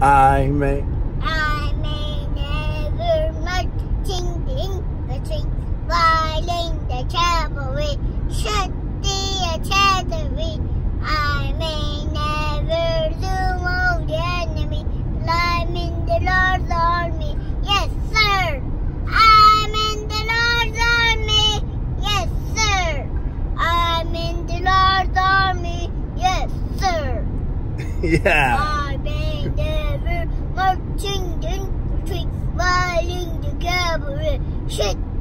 I may never marching in the street, while in the cavalry, should the artillery. I may never zoom on the enemy, but I'm in the Lord's army. Yes, sir. I'm in the Lord's army. Yes, sir. I'm in the Lord's army. Yes, sir. Yeah. I may never marching in the street, while in the cavalry, should